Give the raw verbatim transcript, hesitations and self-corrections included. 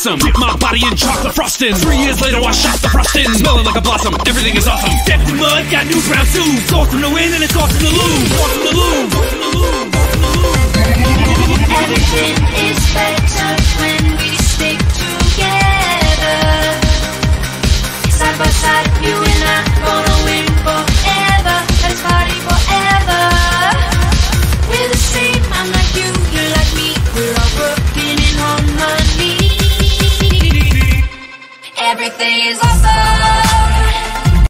awesome. Dip my body in chocolate frosting. Three years later I shot the frost in. Smelling like a blossom, everything is awesome. Stepped in mud, got new brown shoes. Sauce from the wind and it's sauce from the loom. Sauce from the loom. Everything is better when we stick together. Side by side, you and I gonna win forever. Let's party forever. We're the same, I'm like you, you're like me. We're all working in harmony. Everything is awesome.